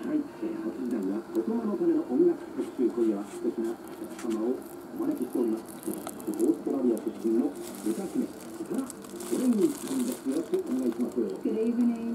はい、8時台は大人のための音楽特集。今夜は素敵なお客様をお招きしております。オーストラリア出身の歌姫、ザ・トレイニーさんです。よろしくお願いします。 Good evening.